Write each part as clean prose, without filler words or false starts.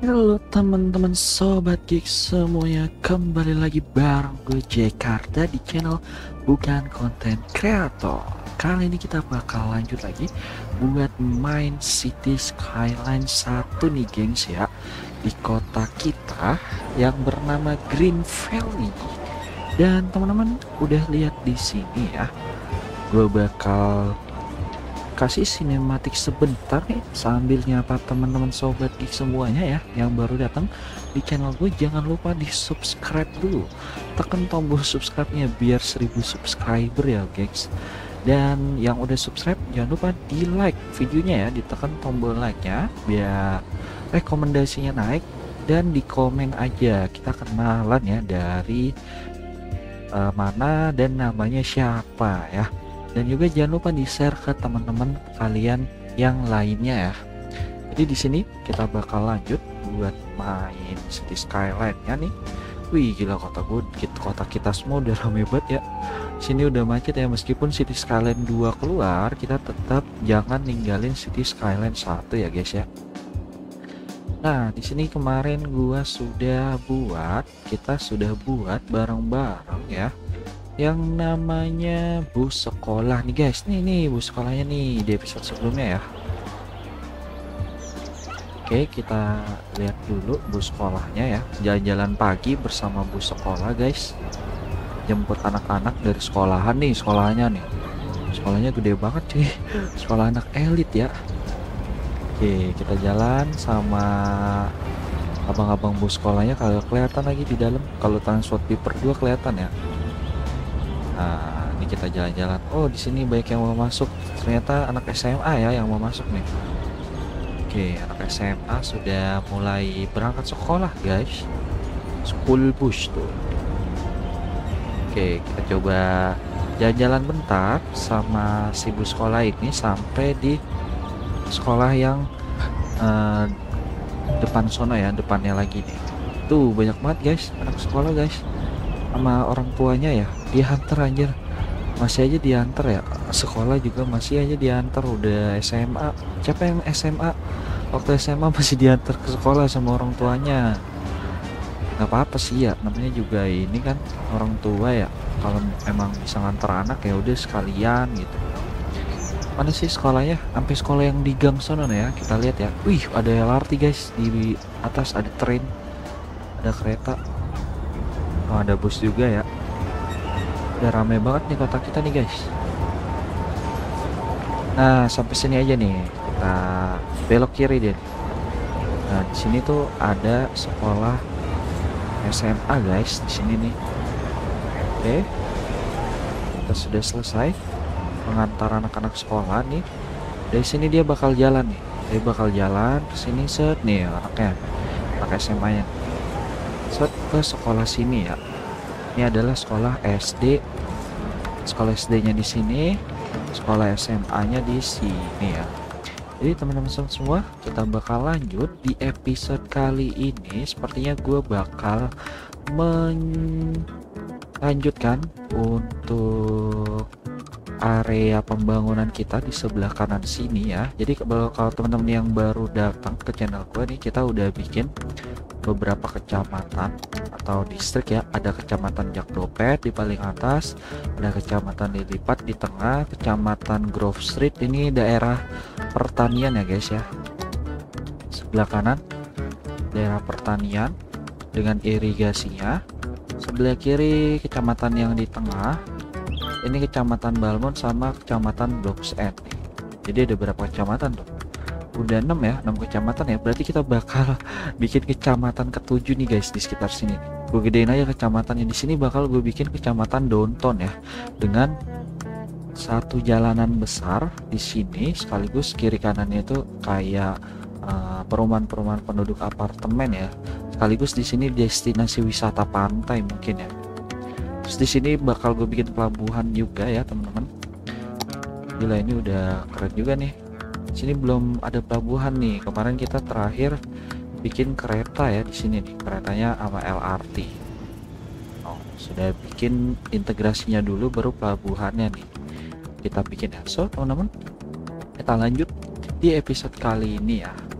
Halo teman-teman sobat geek semuanya, kembali lagi bareng gue Jakarta di channel Bukan Konten Kreator. Kali ini kita bakal lanjut lagi buat main City Skyline 1 nih gengs ya, di kota kita yang bernama Green Valley. Dan teman-teman udah lihat di sini ya, gue bakal kasih sinematik sebentar nih sambil nyapa teman-teman sobat geek semuanya ya yang baru datang di channel gue. Jangan lupa di subscribe dulu, tekan tombol subscribe-nya biar 1000 subscriber ya guys. Dan yang udah subscribe jangan lupa di like videonya ya, ditekan tombol like-nya biar rekomendasinya naik. Dan di komen aja kita kenalan ya, dari mana dan namanya siapa ya. Dan juga jangan lupa di share ke teman-teman kalian yang lainnya ya. Jadi di sini kita bakal lanjut buat main City Skyline ya nih. Wih gila, kota kita semua udah rame banget ya. Sini udah macet ya, meskipun City Skyline 2 keluar, kita tetap jangan ninggalin City Skyline 1 ya guys ya. Nah, di sini kemarin kita sudah buat bareng-bareng ya, yang namanya bus sekolah nih guys. Nih bus sekolahnya nih di episode sebelumnya ya. Oke, kita lihat dulu bus sekolahnya ya. Jalan-jalan pagi bersama bus sekolah guys, jemput anak-anak dari sekolahan nih. Sekolahnya gede banget sih, sekolah anak elit ya. Oke, kita jalan sama abang-abang bus sekolahnya. Kalau kelihatan lagi di dalam, kalau transport paper 2 kelihatan ya. Nah, ini kita jalan-jalan. Oh, di sini banyak yang mau masuk. Ternyata anak SMA ya yang mau masuk nih. Oke, anak SMA sudah mulai berangkat sekolah, guys. School bus tuh. Oke, kita coba jalan-jalan bentar sama si bus sekolah ini sampai di sekolah yang depan sono ya, depannya lagi nih. Tuh banyak banget guys anak sekolah guys, sama orang tuanya ya, diantar anjir. Masih aja diantar ya, sekolah juga masih aja diantar. Udah SMA, siapa yang SMA waktu SMA masih diantar ke sekolah sama orang tuanya? Nggak apa-apa sih ya, namanya juga ini kan orang tua ya. Kalau emang bisa ngantar anak ya udah sekalian gitu. Mana sih sekolahnya? Sampai sekolah yang di gang sana ya, kita lihat ya. Wih, ada LRT guys, di atas ada train, ada kereta. Oh, ada bus juga ya. Udah rame banget nih kota kita nih guys. Nah, sampai sini aja nih. Kita belok kiri deh. Nah, di sini tuh ada sekolah SMA guys di sini nih. Oke. Kita sudah selesai mengantar anak-anak sekolah nih. Dari sini dia bakal jalan nih. Dia bakal jalan ke sini set nih anaknya. Anak SMA-nya. Set ke sekolah sini ya. Ini adalah sekolah SD. Sekolah SD-nya di sini, sekolah SMA-nya di sini ya. Jadi teman-teman semua, kita bakal lanjut di episode kali ini. Sepertinya gue bakal melanjutkan untuk area pembangunan kita di sebelah kanan sini ya. Jadi kalau teman-teman yang baru datang ke channel gue nih, kita udah bikin beberapa kecamatan atau distrik ya. Ada kecamatan Jakdopet di paling atas, ada kecamatan Lilipat di tengah, kecamatan Grove Street ini daerah pertanian ya guys ya. Sebelah kanan daerah pertanian dengan irigasinya. Sebelah kiri kecamatan yang di tengah ini kecamatan Balmond sama kecamatan Blocks End. Jadi ada berapa kecamatan tuh? Udah 6 ya, 6 kecamatan ya. Berarti kita bakal bikin kecamatan ke-7 nih guys di sekitar sini. Gue gedein aja kecamatannya. Di sini bakal gue bikin kecamatan Downtown ya, dengan satu jalanan besar di sini, sekaligus kiri kanannya itu kayak perumahan-perumahan penduduk apartemen ya. Sekaligus di sini destinasi wisata pantai mungkin ya. Terus di sini bakal gue bikin pelabuhan juga ya teman-teman. Gila, ini udah keren juga nih. Sini belum ada pelabuhan nih. Kemarin kita terakhir bikin kereta ya di sini nih, keretanya sama LRT. Oh, sudah bikin integrasinya dulu, baru pelabuhannya nih kita bikin ya. So teman-teman, kita lanjut di episode kali ini ya.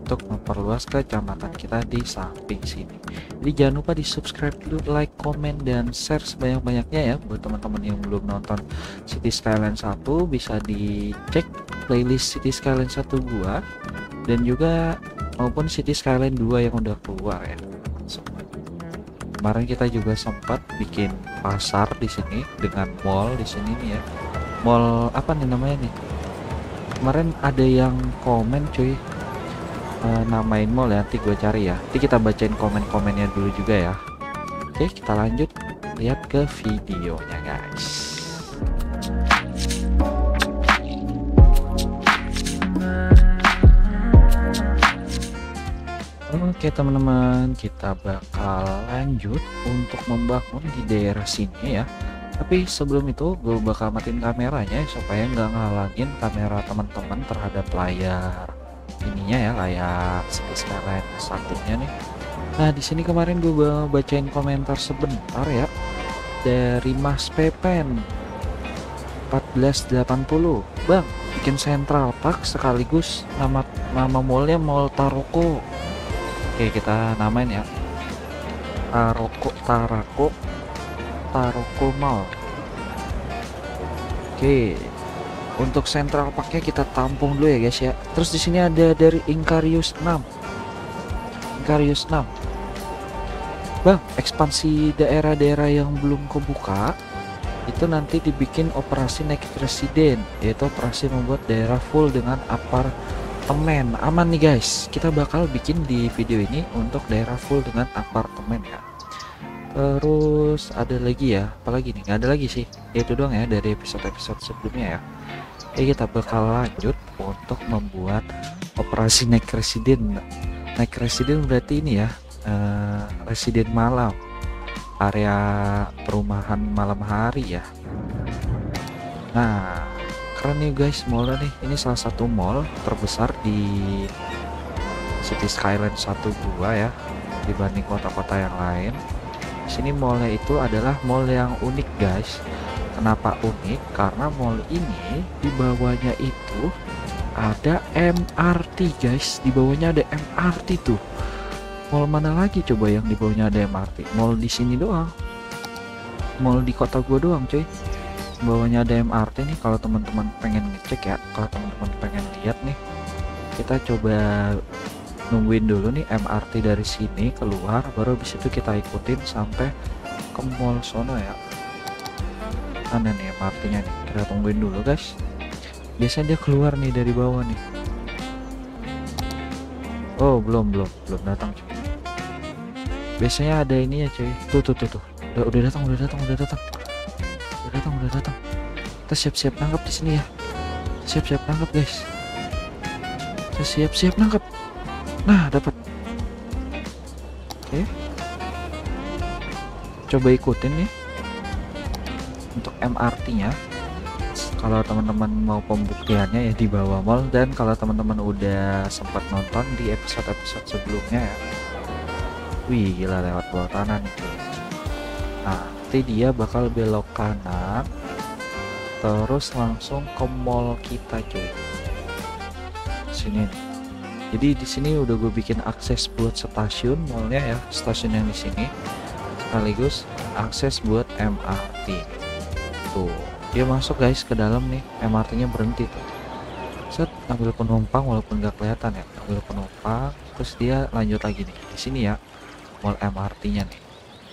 untuk memperluas kecamatan kita di samping sini. Jadi jangan lupa di subscribe dulu, like, komen, dan share sebanyak-banyaknya ya. Buat teman-teman yang belum nonton City Skyline 1 bisa dicek playlist City Skyline 1 gua, dan juga maupun City Skyline 2 yang udah keluar ya. Kemarin kita juga sempat bikin pasar di sini dengan mall di sini nih ya. Mall apa nih namanya nih? Kemarin ada yang komen cuy, namain mall ya, nanti gue cari ya. Nanti kita bacain komen-komennya dulu juga ya. Oke, kita lanjut lihat ke videonya guys. Oke teman-teman, kita bakal lanjut untuk membangun di daerah sini ya. Tapi sebelum itu gue bakal matiin kameranya supaya nggak ngalangin kamera teman-teman terhadap layar ininya ya, layar City Skyline satunya nih. Nah di sini kemarin gue bacain komentar sebentar ya dari Mas Pepen 1480. Bang, bikin Central Park sekaligus nama mallnya Mall Taroko. Oke, kita namain ya Taroko Mall. Oke, untuk Central Parknya kita tampung dulu ya guys ya. Terus di sini ada dari Inkarius 6. Bang, ekspansi daerah-daerah yang belum kebuka itu nanti dibikin operasi naik residen, yaitu operasi membuat daerah full dengan apartemen. Aman nih guys, kita bakal bikin di video ini untuk daerah full dengan apartemen ya. Terus ada lagi ya, apalagi nih? Nggak ada lagi sih, itu doang ya dari episode-episode sebelumnya ya. Kita bakal lanjut untuk membuat operasi naik residen. Naik residen berarti ini ya, residen malam, area perumahan malam hari ya. Nah keren nih guys mallnya nih, ini salah satu mall terbesar di City Skyline 1 gua ya, dibanding kota-kota yang lain. Sini mallnya itu adalah mall yang unik guys. Kenapa unik? Karena mall ini di bawahnya itu ada MRT guys, di bawahnya ada MRT tuh. Mall mana lagi coba yang di bawahnya ada MRT? Mall di sini doang, mall di kota gua doang cuy. Bawahnya ada MRT nih. Kalau teman-teman pengen ngecek ya, kalau teman-teman pengen lihat nih, kita coba nungguin dulu nih MRT dari sini keluar, baru habis itu kita ikutin sampai ke mall sono ya. Mana nih MRT-nya nih, kita tungguin dulu guys. Biasanya dia keluar nih dari bawah nih. Oh belum datang cuy. Biasanya ada ini ya cuy. Tuh. Udah datang. Kita siap-siap nangkap di sini ya. Siap-siap nangkap guys. Kita siap-siap nangkap. Nah dapat. Oke, coba ikutin nih untuk MRT-nya. Kalau teman-teman mau pembuktiannya ya di bawah mall, dan kalau teman-teman udah sempat nonton di episode-episode sebelumnya ya. Wih gila, lewat bawah tanah nih guys. Nah nanti dia bakal belok kanan terus langsung ke mall kita cuy. Sini nih. Jadi di sini udah gue bikin akses buat stasiun mallnya ya, stasiun yang di sini, sekaligus akses buat MRT. Tuh, dia masuk guys ke dalam nih, MRT-nya berhenti tuh. Set, ambil penumpang walaupun nggak kelihatan ya, ambil penumpang, terus dia lanjut lagi nih di sini ya, mall MRT-nya nih.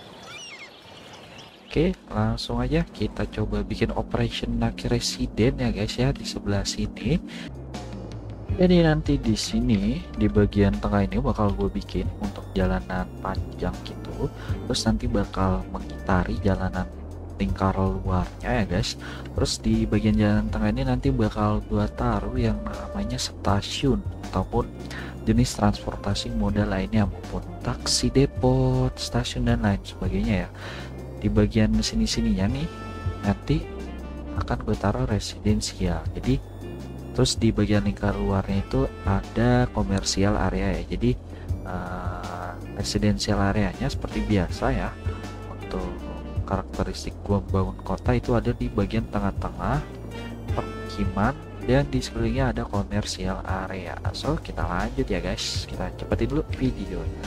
Oke, langsung aja kita coba bikin operation naik residen ya guys ya di sebelah sini. Jadi nanti di sini di bagian tengah ini bakal gue bikin untuk jalanan panjang gitu, terus nanti bakal mengitari jalanan lingkar luarnya ya guys. Terus di bagian jalan tengah ini nanti bakal gue taruh yang namanya stasiun ataupun jenis transportasi moda lainnya, maupun taksi, depot, stasiun dan lain sebagainya ya. Di bagian sini-sininya nih nanti akan gue taruh residensial. Jadi terus di bagian lingkar luarnya itu ada komersial area ya. Jadi residensial areanya seperti biasa ya. Untuk karakteristik gua bangun kota itu ada di bagian tengah-tengah permukiman dan di sekelilingnya ada komersial area. So kita lanjut ya guys, kita cepetin dulu videonya.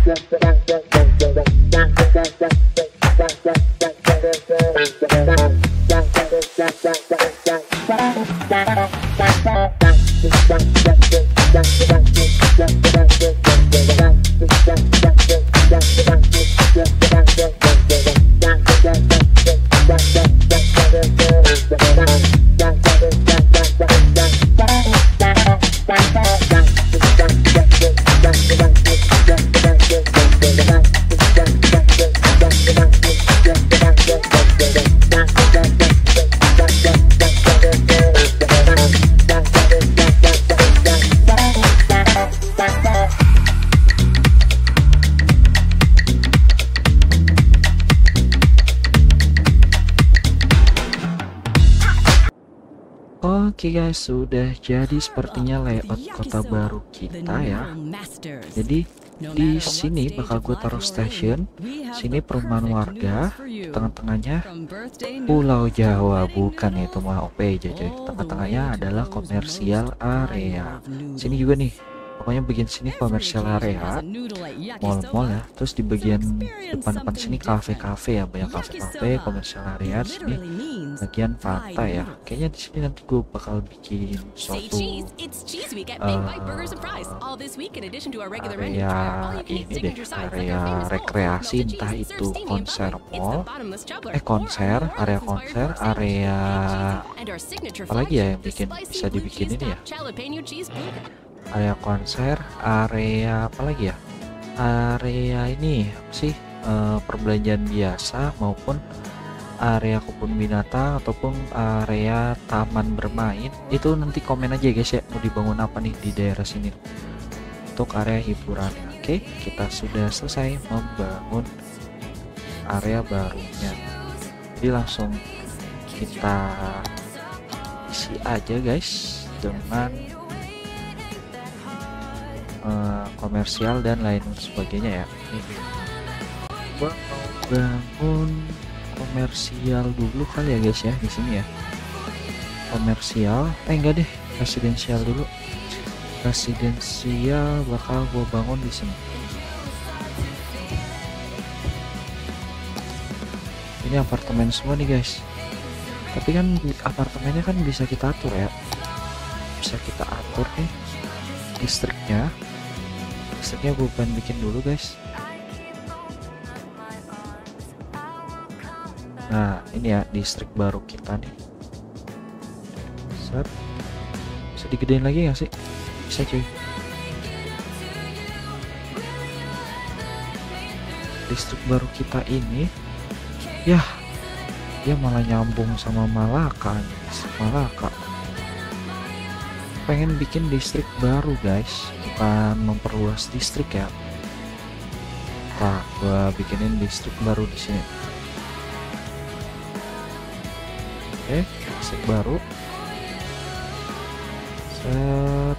Oke guys, sudah jadi sepertinya layout kota baru kita ya. Jadi di sini bakal gue taruh station, sini perumahan warga, tengah-tengahnya Pulau Jawa, bukan itu mah OPJ coy. Tengah-tengahnya adalah komersial area. Sini juga nih, pokoknya bagian sini komersial area, mall-mall ya. Terus di bagian depan-depan sini kafe-kafe ya, banyak kafe-kafe, komersial area. Sini bagian pantai ya. Kayaknya di sini nanti gue bakal bikin suatu area ini deh, area rekreasi, entah itu konser mall, konser, area konser, area apalagi ya yang bisa dibikin ini ya, area konser, area apalagi ya, area ini apa sih, perbelanjaan biasa maupun area kebun binatang ataupun area taman bermain. Itu nanti komen aja guys ya, mau dibangun apa nih di daerah sini untuk area hiburan. Oke, kita sudah selesai membangun area barunya, jadi langsung kita isi aja guys dengan komersial dan lain sebagainya ya. Ini gua mau bangun komersial dulu kali ya guys ya, di sini ya komersial, enggak deh, residensial dulu. Residensial bakal gue bangun di sini. Ini apartemen semua nih guys, tapi kan apartemennya kan bisa kita atur ya, bisa kita atur nih listriknya gue pengen bikin dulu guys. Nah ini ya distrik baru kita nih. Set. Bisa digedein lagi nggak sih? Bisa cuy. Distrik baru kita ini ya, dia malah nyambung sama Malaka nih. Malaka pengen bikin distrik baru guys, bukan memperluas distrik ya. Nah gua bikinin distrik baru di sini. Oke, distrik baru. Set.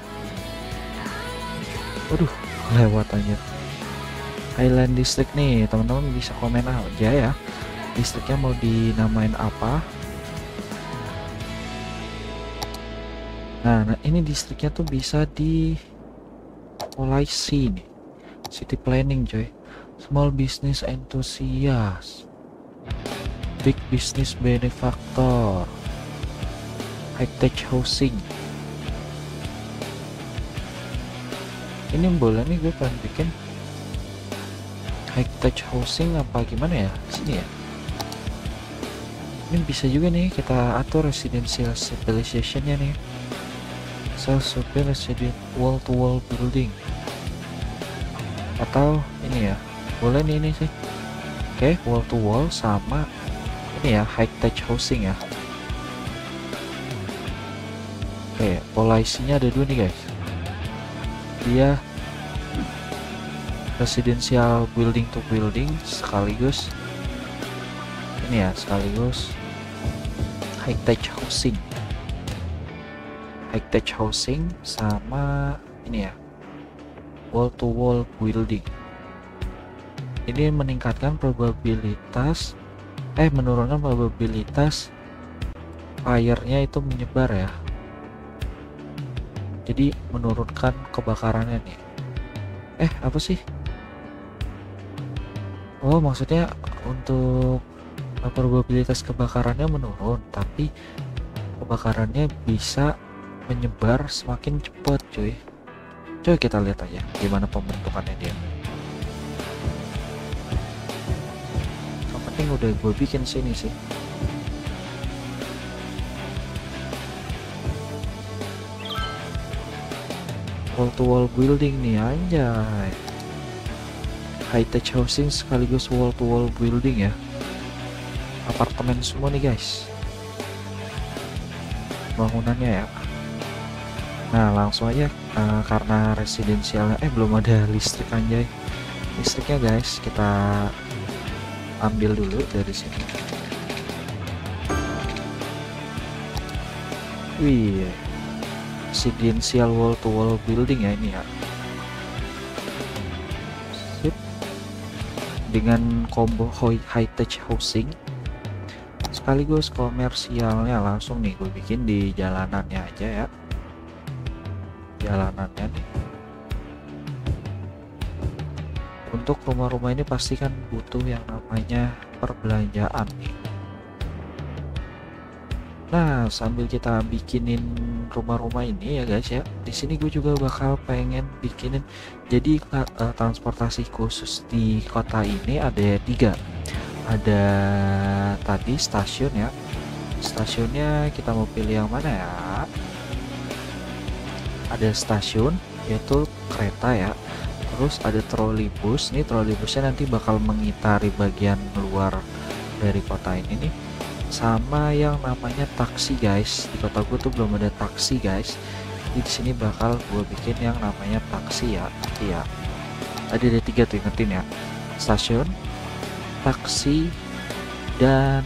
Waduh, lewat aja. Highland District nih, teman-teman bisa komen aja ya. Distriknya mau dinamain apa? Nah, ini distriknya tuh bisa di polisi nih. City planning coy. Small business enthusiast. Big business benefactor. High tech housing. Ini boleh nih, gue pengen bikin high tech housing apa gimana ya, sini ya. Ini bisa juga nih kita atur residential civilizationnya nih. Self-supply resident wall to wall building, atau ini ya boleh nih ini sih. Oke, wall to wall sama ini ya high tech housing ya. Oke, polisinya ada dua nih guys. Dia residential building to building sekaligus ini ya, sekaligus high tech housing. High tech housing sama ini ya wall to wall building. Ini meningkatkan probabilitas menurunkan probabilitas fire-nya itu menyebar ya. Jadi menurunkan kebakarannya nih. Apa sih? Oh, maksudnya untuk probabilitas kebakarannya menurun, tapi kebakarannya bisa menyebar semakin cepat, cuy. Coba kita lihat aja gimana pembentukannya dia. Yang penting udah gue bikin sini sih. Wall to wall building nih, anjay. High tech housing sekaligus wall to wall building ya. Apartemen semua nih guys bangunannya ya. Nah langsung aja, karena residensialnya belum ada listrik, anjay. Listriknya guys kita ambil dulu dari sini. Wih, residensial wall to wall building ya ini ya. Sip. Dengan combo high tech housing sekaligus komersialnya, langsung nih gue bikin di jalanannya aja ya. Jalanannya nih, untuk rumah-rumah ini pasti kan butuh yang namanya perbelanjaan nih. Nah sambil kita bikinin rumah-rumah ini ya guys ya, di sini gue juga bakal pengen bikinin jadi transportasi khusus di kota ini ada 3. Ada tadi stasiun ya, stasiunnya kita mau pilih yang mana ya. Ada stasiun yaitu kereta ya, terus ada trolleybus. Nih trolleybusnya nanti bakal mengitari bagian luar dari kota ini nih, sama yang namanya taksi guys. Di kota gue tuh belum ada taksi guys, jadi di sini bakal gue bikin yang namanya taksi ya. Iya, ada 3 tuh, ingetin ya, stasiun, taksi, dan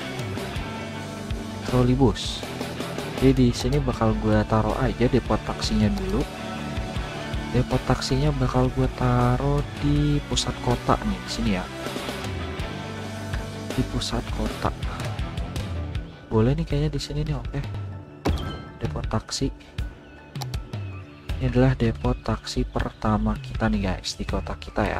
trolleybus. Jadi di sini bakal gue taruh aja depot taksinya dulu. Depot taksinya bakal gue taruh di pusat kota nih, di sini ya, di pusat kota. Boleh nih kayaknya di sini nih. Oke, depot taksi ini adalah depot taksi pertama kita nih guys di kota kita ya.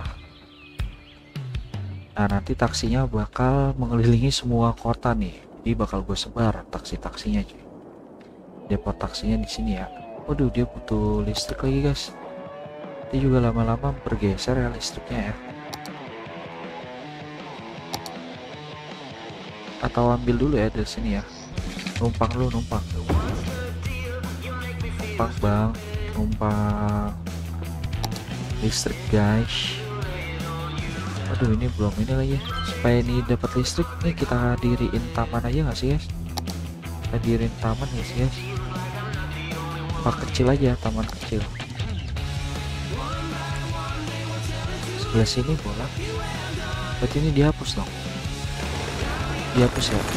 Nah nanti taksinya bakal mengelilingi semua kota nih, jadi bakal gue sebar taksi-taksinya cuy. Depot taksinya di sini ya. Waduh, dia butuh listrik lagi guys. Dia juga lama-lama bergeser ya listriknya ya. Atau ambil dulu ya dari sini ya. Numpang lu, numpang. Numpang bang, numpang listrik guys. Aduh ini belum ini lagi. Supaya ini dapat listrik nih kita diriin taman aja nggak sih guys? Kita diriin taman ya sih guys. Pak kecil aja, taman kecil. Sebelah sini bola. Berarti ini dihapus dong. Dihapus ya.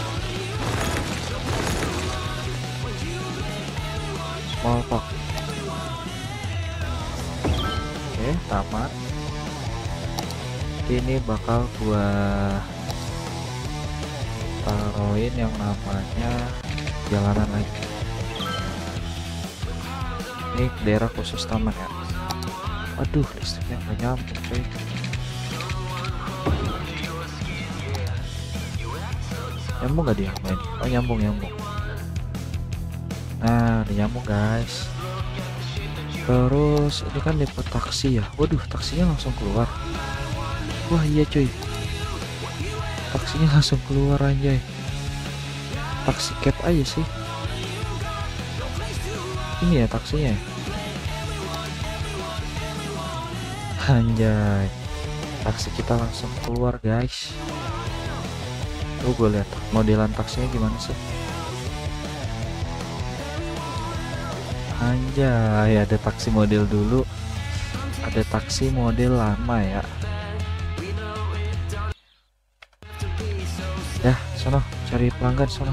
Small park. Oke, taman. Ini bakal gua taruhin yang namanya jalanan lagi. Ini daerah khusus taman ya. Aduh, listriknya nggak nyambung coy. Nyambung nggak dia main? Oh nyambung, nyambung. Nah udah nyambung guys. Terus ini kan depot taksi ya. Waduh, taksinya langsung keluar. Wah iya coy, taksinya langsung keluar anjay. Taksi cab aja sih ini ya taksinya anjay. Taksi kita langsung keluar guys. Tuh gue lihat modelan taksinya gimana sih. Anjay, ada taksi model dulu, ada taksi model lama ya. Ya sono cari pelanggan sono.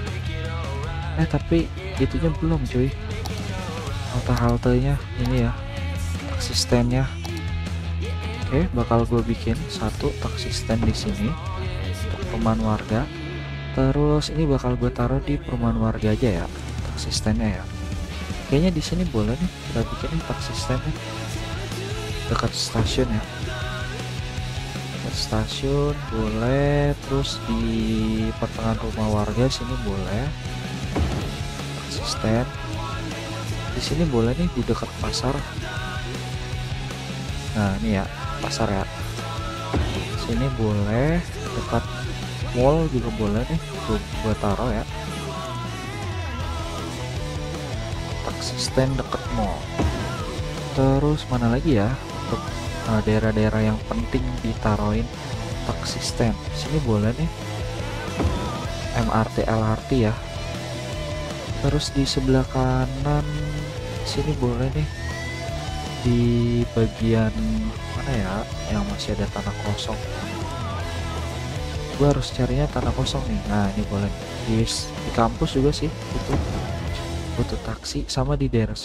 Tapi itunya belum cuy, haltenya ini ya, taksi standnya. Oke, bakal gue bikin satu taksi stand di sini untuk perumahan warga. Terus ini bakal gue taruh di perumahan warga aja ya taksi standnya ya. Kayaknya di sini boleh nih kita bikin taksi standnya dekat stasiun ya. stasiun boleh, terus di pertengahan rumah warga sini boleh, asisten di sini boleh nih, di dekat pasar. Nah ini ya pasar ya, sini boleh, dekat mall juga boleh nih, gua taruh ya, taksi stand deket mall. Terus mana lagi ya untuk daerah-daerah yang penting ditaruhin taksi stand, sini boleh nih, MRT LRT ya. Terus di sebelah kanan sini boleh nih, di bagian mana ya yang masih ada tanah kosong, gua harus carinya tanah kosong nih. Nah ini boleh di kampus juga sih, itu butuh taksi, sama di daerah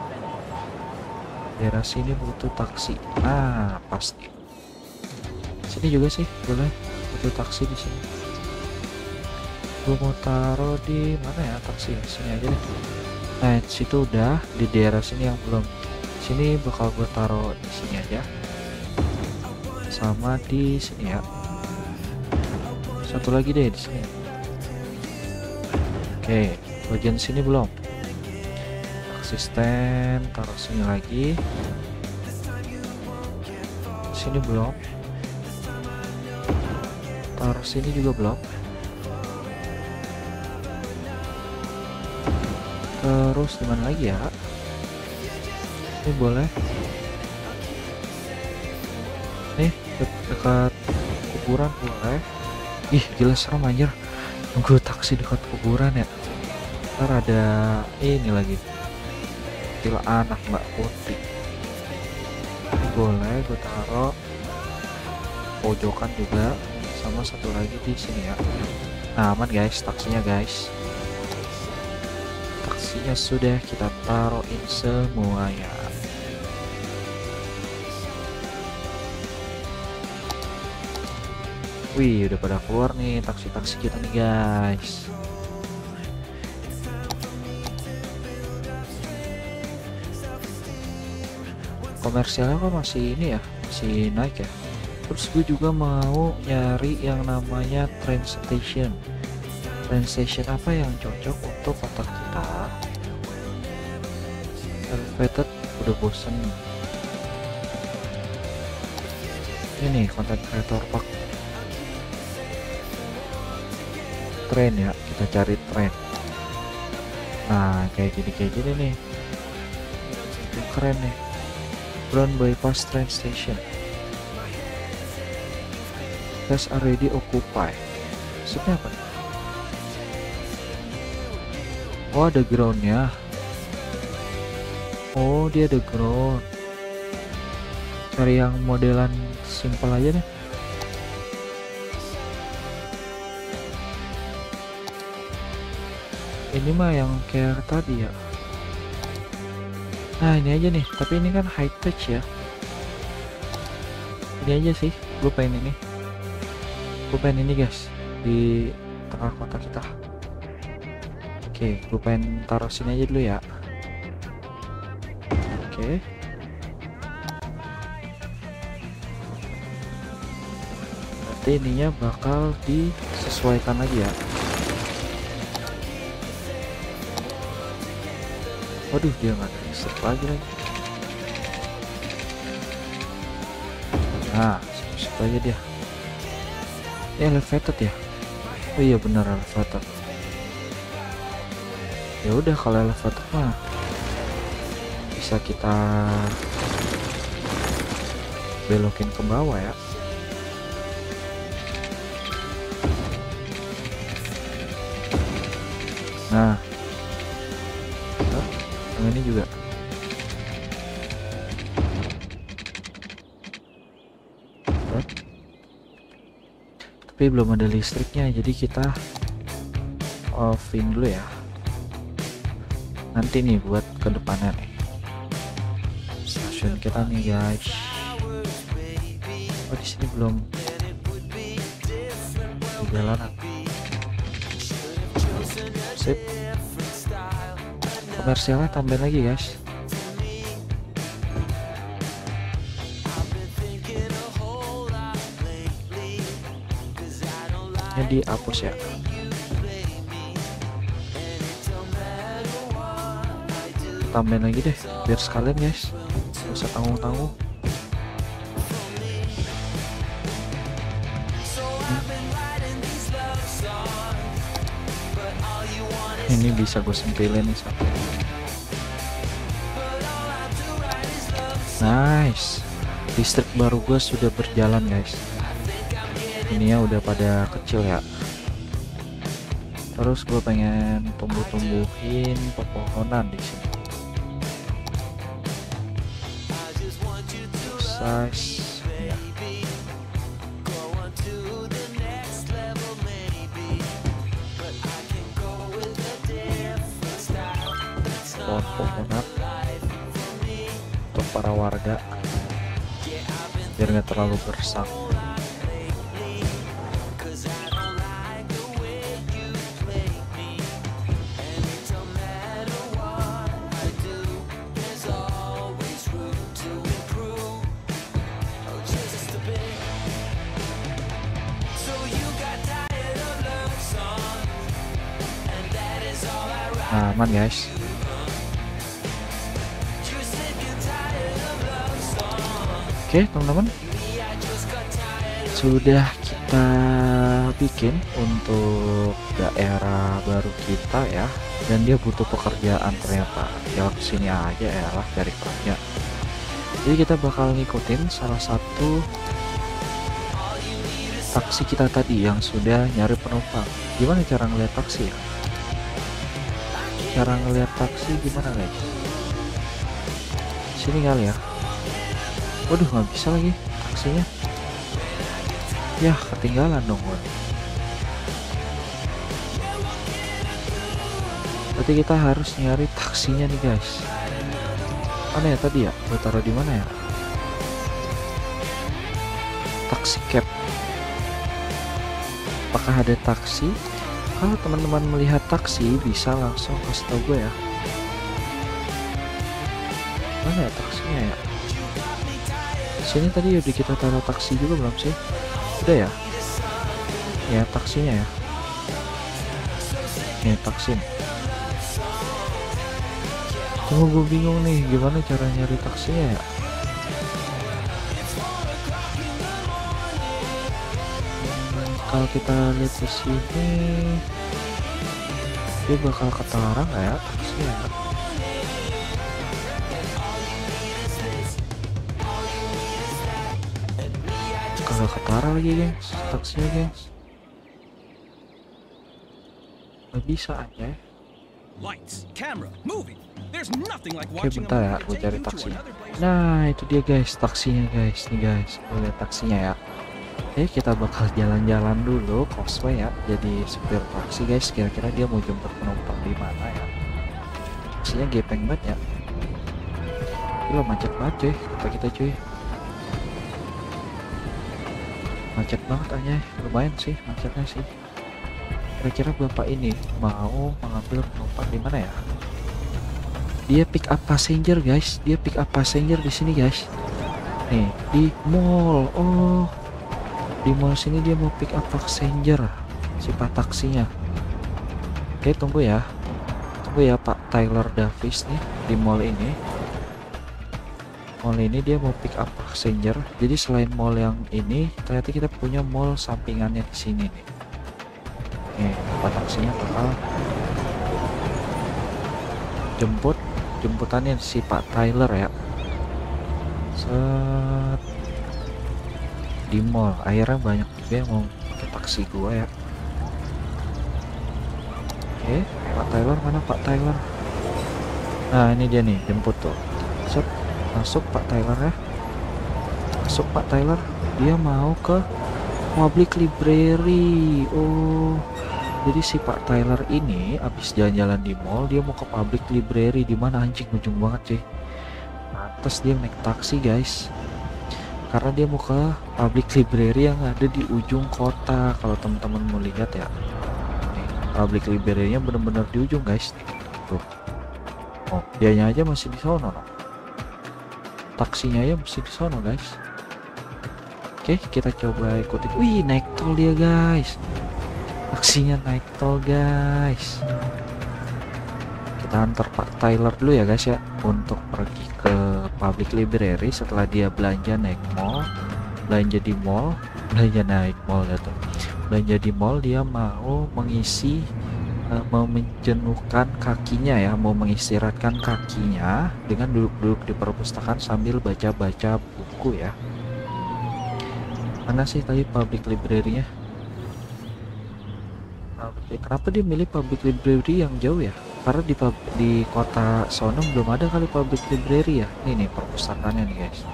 sini butuh taksi. Nah pasti sini juga sih boleh butuh taksi di sini. Gue mau taruh di mana ya taksi, sini aja deh. Nah situ udah, di daerah sini yang belum, sini bakal gue taruh di sini aja, sama di sini ya, satu lagi deh di sini. Oke, bagian sini belum, asisten taruh sini lagi, sini belum, taruh sini juga belum. Terus dimana lagi ya, ini boleh nih, dekat kuburan boleh. Ih gila serem anjir, nunggu taksi dekat kuburan ya, ntar ada ini lagi, til anak Mbak Putih. Ini boleh gue taruh pojokan juga, sama satu lagi di sini ya. Nah aman guys taksinya guys, taksinya sudah kita taruhin semuanya. Wih udah pada keluar nih taksi-taksi kita nih guys. Komersialnya kok masih ini ya, masih naik ya. Terus gue juga mau nyari yang namanya train station. Train station apa yang cocok untuk kota kita? Elevated udah bosen. Ini content creator park. Train ya, kita cari train. Nah kayak gini nih, keren nih, Brown Bypass Train Station. Has already occupied. Maksudnya apa? Oh ada groundnya. Oh dia ada ground. Cari yang modelan simple aja deh. Ini mah yang kayak tadi ya. Nah ini aja nih, tapi ini kan high touch ya. Ini aja sih, gue pengen ini. Gue pengen ini guys, di tengah kota kita. Oke, gue pengen taruh sini aja dulu ya. Oke. Berarti ininya bakal disesuaikan lagi ya. Waduh dia nggak ada listrik lagi. Nah situ aja dia. Ini elevated ya. Oh iya benar elevated. Ya udah kalau elevated mah bisa kita belokin ke bawah ya. Nah ini juga. Tapi belum ada listriknya, jadi kita offin dulu ya. Nanti nih buat kedepannya nih. Stasiun kita nih guys. Oh di sini belum di jalanan. Sip. Komersialnya tambahin lagi guys. Ini dihapus ya. Tambahin lagi deh biar sekalian guys, nggak usah tanggung-tanggung. Ini bisa gue sempilin nih satu. Nice, listrik baru gue sudah berjalan guys. Ini ya udah pada kecil ya. Terus gue pengen tumbuhin pepohonan di sini. Size ya. Pohon-pohonan untuk para warga biar nggak terlalu gersang. Nah, aman guys. Oke teman-teman, sudah kita bikin untuk daerah baru kita ya, dan dia butuh pekerjaan ternyata. Ya kesini aja ya lah dari kerja. Jadi kita bakal ngikutin salah satu taksi kita tadi yang sudah nyari penumpang. Gimana cara ngeliat taksi ya? Cara ngeliat taksi gimana guys? Sini kali ya. Waduh, nggak bisa lagi taksinya. Ya ketinggalan dong. Berarti kita harus nyari taksinya nih guys. Mana ya tadi ya? Gue taruh di mana ya? Taksi cab. Apakah ada taksi? Kalau teman-teman melihat taksi bisa langsung kasih tau gue ya. Mana ya taksinya ya? Sini tadi udah kita taruh taksi juga belum sih? Udah ya? Ya taksinya ya. Nih taksi. Tunggu, gue bingung nih gimana cara nyari taksinya ya. Kalau kita lihat di sini, dia bakal ketara nggak ya taksinya? Kalau ketara lagi guys, taksinya guys. Nggak bisa aja. Oke bentar ya, gue cari taksi. Nah itu dia guys, taksinya guys. Nih guys, gue lihat taksinya ya. Oke, kita bakal jalan-jalan dulu cosplay ya, jadi supir taksi guys. Kira-kira dia mau jemput penumpang di mana ya? Taksinya gepeng banget ya. Gila macet banget cuy, kata kita cuy. Macet banget aja, lumayan sih macetnya sih. Kira-kira bapak ini mau mengambil penumpang di mana ya? Dia pick up passenger guys, dia pick up passenger di sini guys. Nih di mall. Oh, di mall sini dia mau pick up passenger si pak taksinya. Oke tunggu ya Pak Tyler Davis nih di mall ini. Mall ini dia mau pick up passenger. Jadi selain mall yang ini ternyata kita punya mall sampingannya di sini nih. Nih pak taksinya bakal jemputannya si Pak Tyler ya. Set di mall akhirnya banyak juga yang mau pakai taksi gua ya. Oke, Pak Tyler mana Pak Tyler? Nah ini dia nih jemput tuh. Set, masuk Pak Tyler ya. Masuk Pak Tyler. Dia mau ke Public Library. Oh, jadi si Pak Tyler ini abis jalan-jalan di mall dia mau ke Public Library. Di mana anjing, ujung banget sih. Pantes dia naik taksi guys, karena dia mau ke Public Library yang ada di ujung kota. Kalau teman-teman mau lihat ya, nih, Public Library-nya bener-bener di ujung guys. Tuh, oh dianya aja masih di sono, no. Taksinya aja masih di sono guys. Oke kita coba ikutin. Wih naik tol dia guys. Aksinya naik tol guys. Kita antar Pak Tyler dulu ya guys ya, untuk pergi ke public library setelah dia belanja naik mall. Belanja di mall, belanja naik mall gitu. Belanja di mall, dia mau mengisi mau menjenuhkan kakinya ya, mau mengistirahatkan kakinya dengan duduk-duduk di perpustakaan sambil baca-baca buku ya. Mana sih tadi public library-nya? Kenapa dia milih public library yang jauh ya? Karena di kota sono belum ada kali public library ya. Ini nih perpustakaannya nih guys.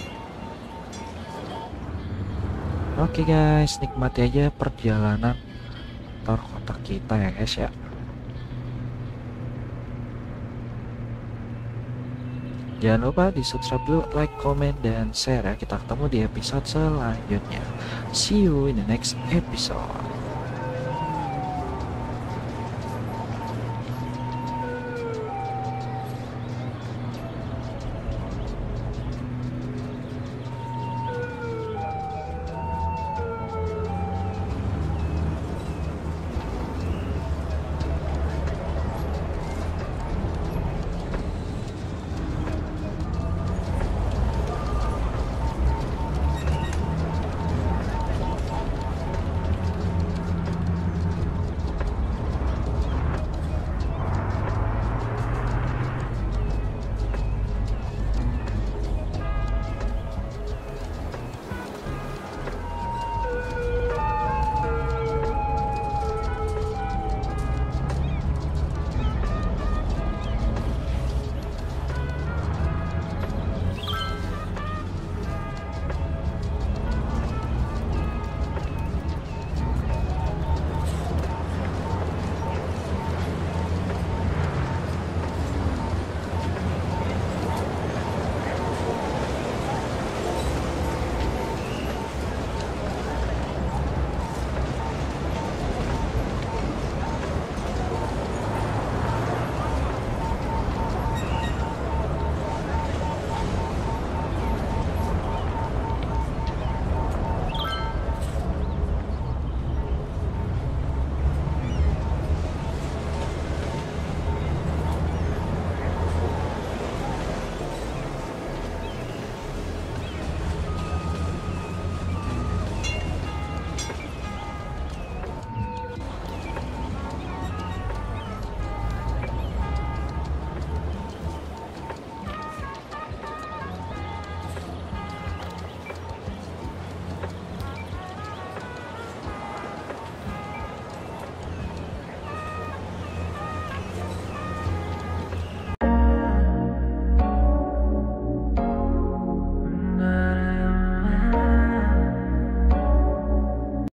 Oke guys, nikmati aja perjalanan antar kota kita ya guys ya. Jangan lupa di subscribe dulu, like, comment, dan share ya. Kita ketemu di episode selanjutnya. See you in the next episode.